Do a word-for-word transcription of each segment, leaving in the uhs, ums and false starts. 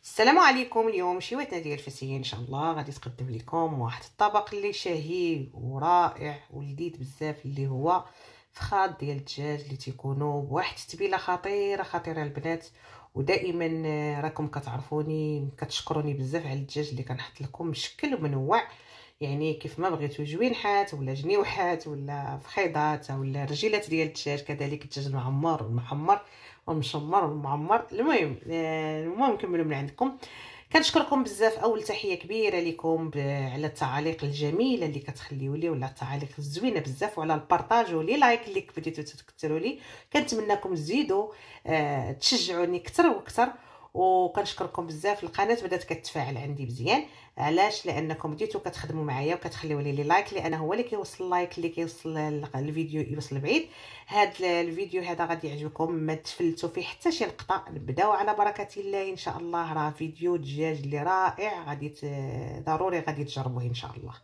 السلام عليكم. اليوم شويتنا ديال الفسيين ان شاء الله غادي تقدم لكم واحد الطبق اللي شهي ورائع ولذيذ بزاف، اللي هو فخاد ديال الدجاج اللي تيكونوا بواحد التتبيله خطيره خطيره البنات. ودائما راكم كتعرفوني كتشكروني بزاف على الدجاج اللي كنحط لكم مشكل ومنوع، يعني كيف ما بغيتو جوينحات ولا جنيوحات ولا فخيضات ولا رجيلات ديال الدجاج، كذلك الدجاج المعمر والمحمر والمشمر والمعمر. المهم المهم نكملوا من عندكم. كنشكركم بزاف. اول تحيه كبيره لكم على التعاليق الجميله اللي كتخليوا لي، ولا التعاليق الزوينه بزاف، وعلى البارطاج ولي لايك اللي بديتوا تكثروا لي. كنتمنىكم تزيدوا آه تشجعوني اكثر واكثر، وكنشكركم بزاف. القناه بدات كتفاعل عندي مزيان، علاش؟ لانكم بديتوا كتخدموا معايا وكتخليوا لي لي لايك، لان هو اللي كيوصل اللايك اللي كيوصل الفيديو يوصل بعيد. هذا الفيديو هذا غادي يعجبكم، ما تفلتوا فيه حتى شي لقطه. نبداو على بركه الله ان شاء الله. راه فيديو دجاج اللي رائع، غادي ضروري غادي تجربوه ان شاء الله.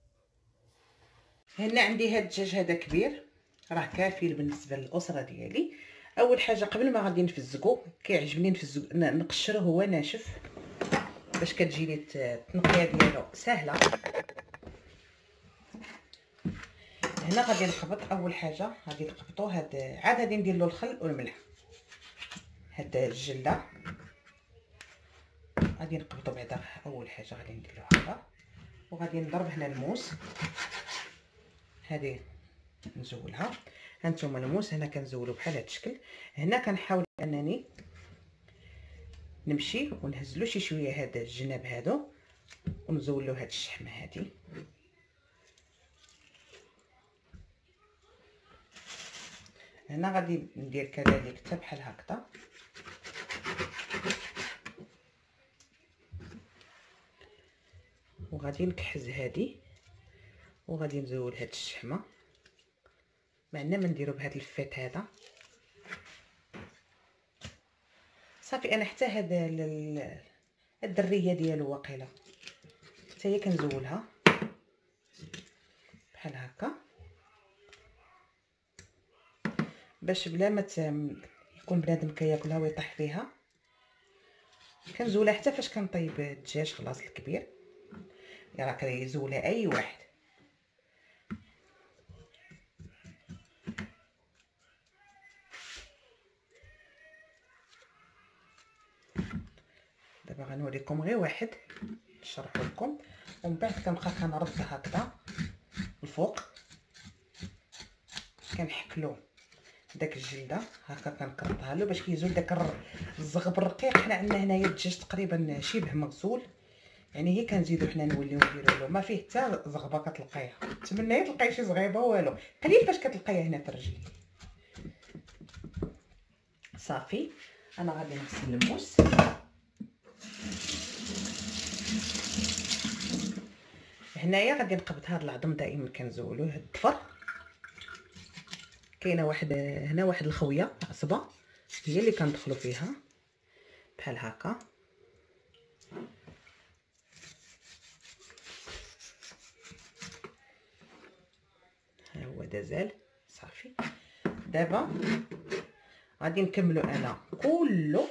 هنا عندي هذا الدجاج هذا كبير، راه كافي بالنسبه للاسره ديالي. اول حاجه قبل ما غادي نفزقو، كيعجبني نفزق نقشره هو ناشف باش كتجيني التنقيه ديالو سهله. هنا غادي نخبط. اول حاجه غادي نقبطو هاد، عاد غادي ندير له الخل والملح. هاد الجله غادي نقبطو بعدا. اول حاجه غادي ندير له هكا، وغادي نضرب هنا الموس. هذه نزولها. هانتوما الموس هنا كنزولو بحال هاد الشكل. هنا كنحاول انني نمشي ونهز له شي شويه هاد الجناب هادو، ونزول له هاد الشحمه هادي. هنا غادي ندير كذلك حتى بحال هكذا. وغادي نكحز هادي، وغادي نزول هاد الشحمه. معنا ما نديرو بهاد الفيط هذا صافي. انا حتى هاد الدريه ديالو واقيلا حتى هي كنزولها بحال هكا، باش بلا ما يكون بنادم كياكلها ويطيح فيها. كنزولها حتى فاش كنطيب الدجاج خلاص الكبير، راه كيزولها اي واحد. دابا غنوريكم غير واحد نشرحو لكم، ومن بعد كنبقى كنرد هكذا الفوق، كنحكلو داك الجلده هكا، كنكرطها له باش كيزول داك الزغب الرقيق. حنا عندنا هنايا الدجاج تقريبا شبه مغسول، يعني هي كنزيدو حنا نوليو نديرو له، ما فيه حتى زغبه كتلقايها. نتمنى تلقاي شي زغيبه والو، قليل فاش كتلقايها هنا في الرجل. صافي انا غادي نغسل الموس. هنايا غادي نقبض هذا العظم، دائما كنزولوه. هاد الضفر كاينه واحد هنا واحد الخويه عصبه هي اللي كندخلو فيها بحال هكا. ها هو دازال صافي. دابا غادي نكملو انا كله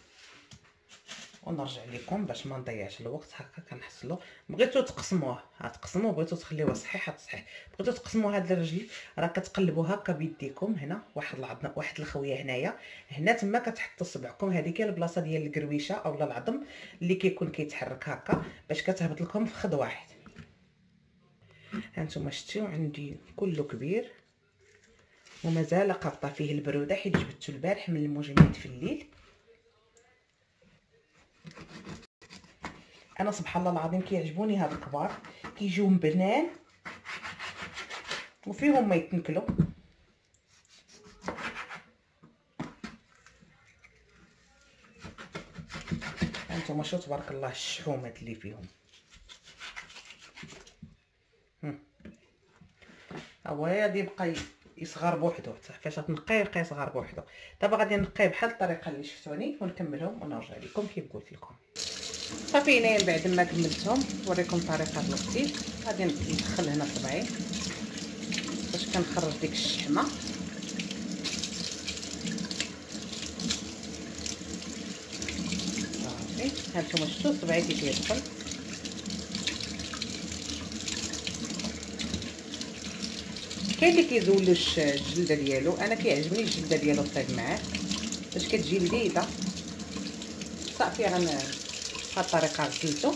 ونرجع لكم باش ما نضيعش الوقت. هكا كنحصلو. بغيتو تقسموه غتقسموه، بغيتو تخليوه صحيح تصحيح. بغيتو تقسموا هاد الرجل راه كتقلبوا هكا بيديكم. هنا واحد العظم واحد الخويه، هنايا هنا تما كتحطوا صبعكم. هذيك هي البلاصه ديال القرويشه اولا العظم اللي كيكون كيتحرك هكا باش كتهبط لكم في خد واحد. هانتوما شتيو عندي كله كبير ومازال قابطه فيه البروده حيت جبدته البارح من المجمد في الليل. انا سبحان الله العظيم كيعجبوني هاد الكبار، كيجيو مبنان وفيهم ما يتنكلوا. هانتوما شوفوا تبارك الله الشحومات اللي فيهم. هو غادي يبقى يصغر بوحدو، فاش تنقيه يبقى يصغر بوحدو. دابا غادي نقيه بحال الطريقه اللي شفتوني ونكملهم ونرجع لكم كيف قلت لكم. صافي هنايا بعد ما كملتهم نوريكم طريقه الغسيل. غادي ندخل هنا صبعي باش كنخرج ديك الشحمه. صافي هانتوما شفتوا صبعيتي كيدخل. كاين اللي كيزولوش الجلده ديالو، انا كيعجبني الجلده ديالو طيب معاه باش كتجي لذيذه. صافي غنبهاد الطريقه غسلتو.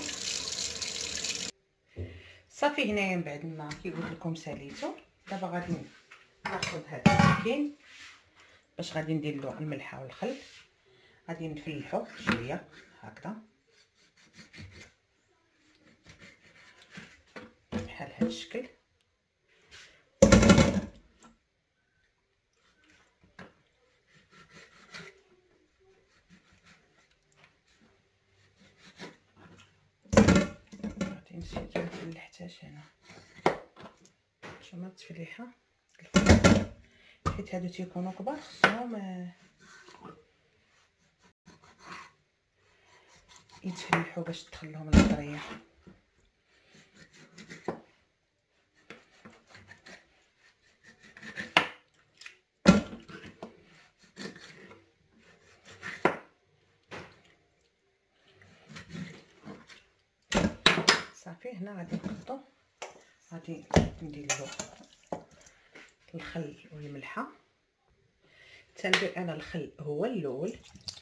صافي هنايا من بعد ما كي قلت لكم ساليتو، دابا غادي ناخذ هاد السكين باش غادي ندير له الملحه والخل. غادي نفلحو شويه هكذا بحال هاد الشكل. غادي نزيدو نفلحتاش هنا شوما التفليحه حيت هادو تيكونوا كبار خصهم يتفلحوا باش تدخلهم القريه. صافي هنا غادي نحطو، غادي ندير له الخل والملحه. تندير انا الخل هو الاول،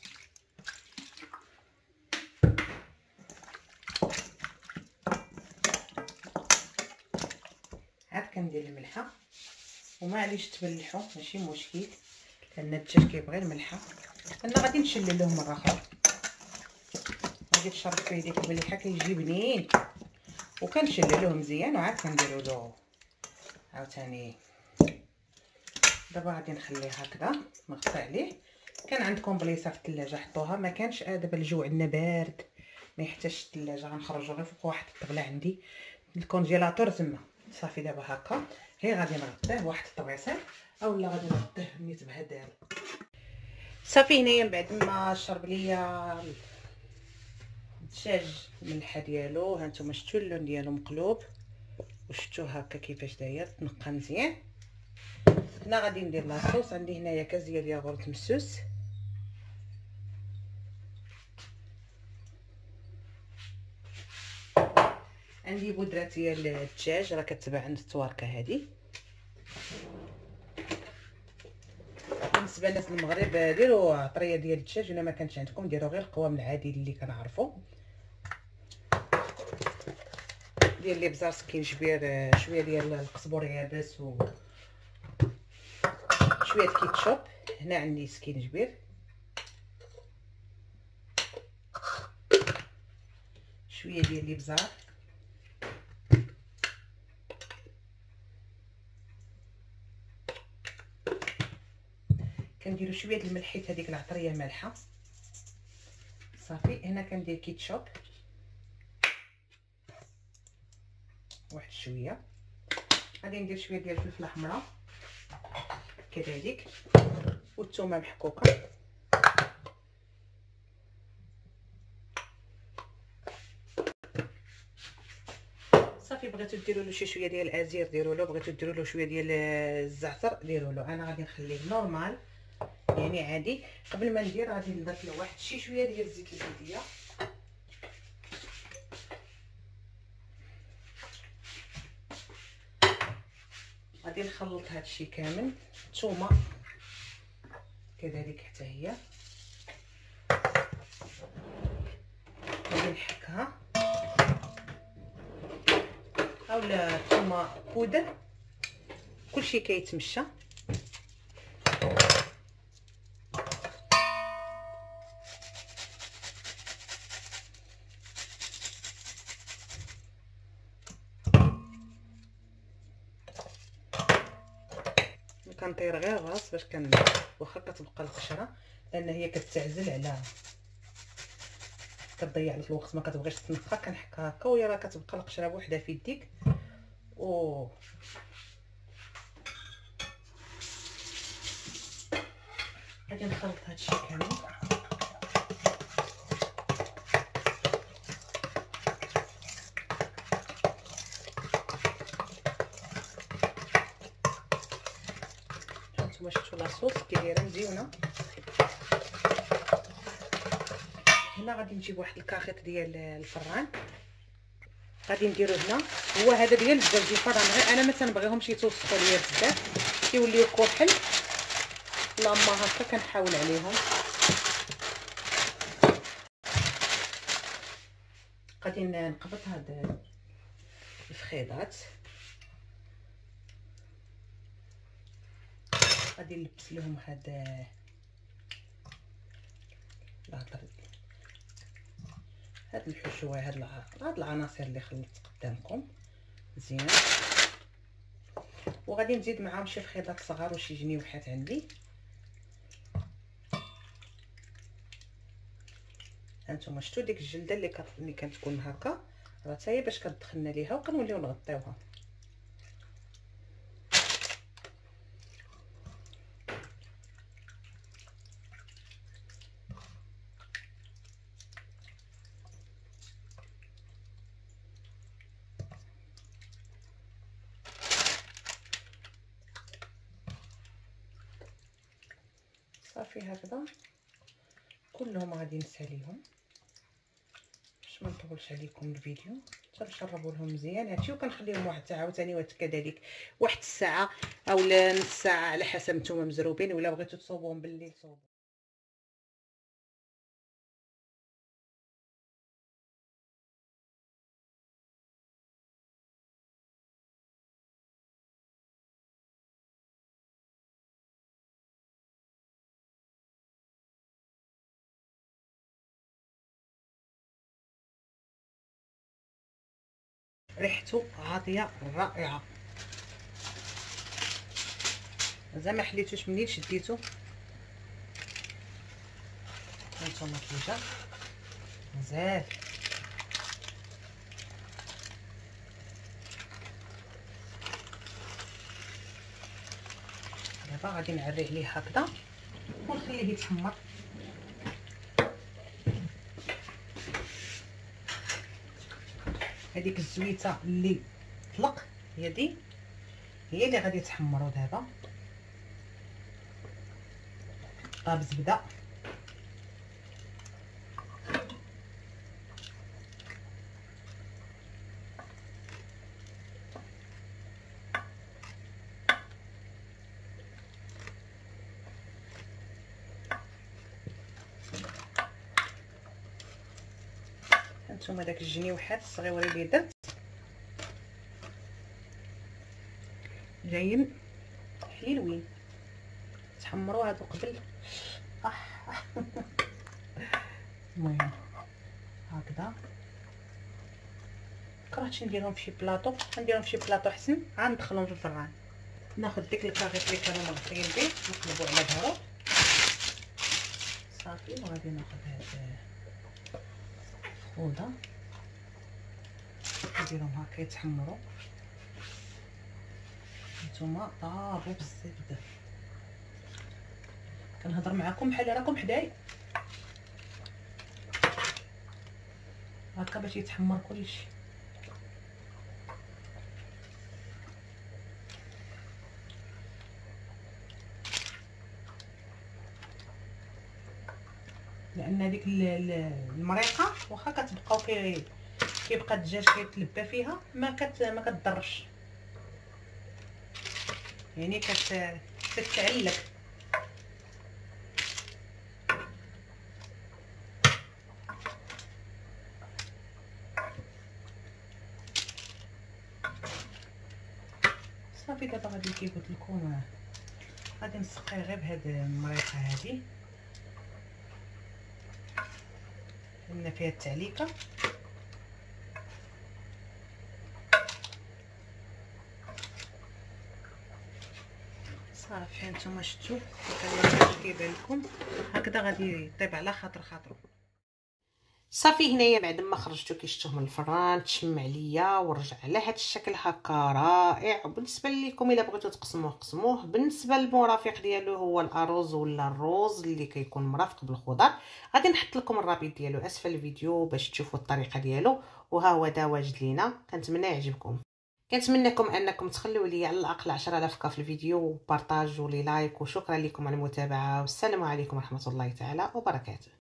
عاد كندير الملحه. ومعليش تملحوا ماشي مشكل لان الدجاج كيبغي الملحه. انا غادي نشللوه مره اخرى، غادي نشرب فيه ديك المليحه كيجي بنين، وكنشللوه مزيان وعاد كنديرو له عاوتاني. دابا غادي نخليه هكذا نغطي عليه. كان عندكم بليصه في الثلاجه حطوها، ما كانش دابا الجو عندنا بارد ما يحتاجش الثلاجه، غنخرجوا غير فوق واحد الطبله عندي الكونجيلاتور تما. صافي دابا هكا هي غادي نغطيه بواحد الطبيصير اولا غادي نغطيه نيت بهذا. صافي هنايا من بعد ما شرب ليا الدجاج الملحه ديالو، ها نتوما شفتوا اللون ديالو مقلوب وشفتوه هكا كيفاش داير تنقى مزيان. هنا غادي ندير لاصوص. عندي هنايا كاس ديال ياغورت مسوس، عندي بودره ديال الدجاج راه كتباع عند التواركه هذه. بالنسبه لناس المغرب ديروا عطريه ديال الدجاج، الا ما كانش عندكم ديروا غير القوام العادي اللي كنعرفوا ديال لي بزار سكينجبير، شويه ديال القزبر يابس و شويه كيتشوب. هنا عندي سكينجبير، شويه ديال لي بزار، كنديروا شويه د الملح حيت هذيك العطريه مالحه. صافي هنا كندير كيتشوب واحد شويه. غادي ندير شويه ديال الفلفله حمراء كذلك، والثومه محكوكه. صافي بغيتو ديروا له شي شويه ديال الازير ديروا له، بغيتو ديروا له شويه ديال الزعتر ديروا له. انا غادي نخليه نورمال يعني عادي. قبل ما ندير غادي نضيف له واحد شي شويه ديال الزيت الزيتيه. غادي نخلط هادشي كامل. الثومه كذلك حتى هي غادي نحكها، اولا الثومه بودر كلشي كيتمشى. كنطير غير الراس باش كن واخا كتبقى القشره، لان هي كتعزل على كتضيع لك الوقت ما كتبغيش تنقى. كنحكها هكا وهي راه كتبقى القشره بوحدها في يديك. و غادي نخلط هادشي كامل. شفتوا لاصوص كي دايره مزيونه. هنا غادي نجيب واحد الكاخيط ديال الفران، غادي نديرو هنا. هو هذا ديال الدجاج الفران، غير انا ما تنبغيهمش يتوسخوا ليا بزاف، كيوليو كحل. لما هكا كنحاول عليهم. غادي نقبط هاد الفخيضات، غادي نلبس لهم هاد الهضر هاد الحشوه، هاد هاد العناصر اللي خلطت قدامكم مزيان. وغادي نزيد معاهم شي فخيضات صغار وشي جنيوحات عندي. هانتوما شفتوا ديك الجلده اللي كت... اللي كتكون هكا، راه حتى هي باش كتدخلنا ليها وكنوليو نغطيوها. صافي هكذا كلهم غادي نساليهم باش ما نطولش عليكم الفيديو. تنشربوا لهم مزيان هادشي، وكنخليهم واحد الساعه عاوتاني كذلك واحد الساعه اولا نص ساعه على حسب نتوما مزروبين، ولا بغيتو تصوبوهم بالليل صوبوا. ريحته عاطيه رائعه، مازال ما حليتوش منين شديتو. هانتوما كيجا مزال. دابا غادي نعري عليه هكذا ونخليه يتحمر. هذيك الزويته اللي طلق هي دي هي اللي غادي تحمروا دابا. طاب زبده، هانتوما داك الجنيوحات الصغيورين اللي درت جايين حلوين، تحمروا هادو قبل. اح المهم هكذا كرهتش نديرهم في شي بلاطو، نديرهم في شي بلاطو حسن، عاد ندخلهم في الفران. ناخذ ديك الكاغيط اللي كانوا مغطيين به نقلبوا على ظهره صافي. وغادي ناخذ هاد الخوضه نديرهم هكا يتحمروا. نتوما طابوا بالزبده، كنهضر معكم بحال راكم حدايا هكا باش يتحمر كلشي. لان ديك المريقه واخا كتبقاو كي كيبقى الدجاج كيتلبى فيها ما كت ما كتضرش، يعني كت كتعلق. صافي دابا غادي كي قلت لكم غادي نسقي غير بهاد المريقه هادي لان فيها التعليكه. صافي هانتوما شفتوا كيف كيبان لكم هكذا غادي يطيب على خاطر خاطرو. صافي هنايا بعد ما خرجتو كي شفتوه من الفران تشم عليا ورجع على هذا الشكل هكا رائع. وبالنسبه لكم الا بغيتو تقسموه قسموه. بالنسبه للمرافق ديالو هو الارز ولا الروز اللي كيكون مرافق بالخضر، غادي نحط لكم الرابط ديالو اسفل الفيديو باش تشوفوا الطريقه ديالو. وها هو دا واجد لينا، كنتمنى يعجبكم. كنتمنىكم انكم تخليوا لي على الاقل عشرة آلاف كا في الفيديو وبارطاجوا لي لايك. وشكرا لكم على المتابعه، والسلام عليكم ورحمه الله تعالى وبركاته.